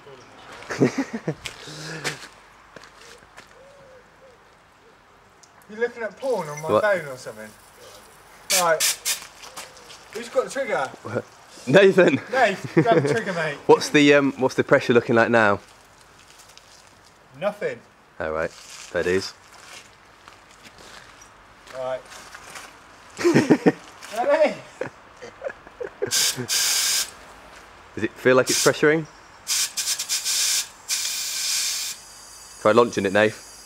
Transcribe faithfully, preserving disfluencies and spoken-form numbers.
You looking at porn on my what? phone or something? Right. Who's got the trigger? Nathan. Nate, grab the trigger, mate. What's the um? What's the pressure looking like now? Nothing. All right, that is. Right. Ready? Does it feel like it's pressuring? Try launching it, Nate.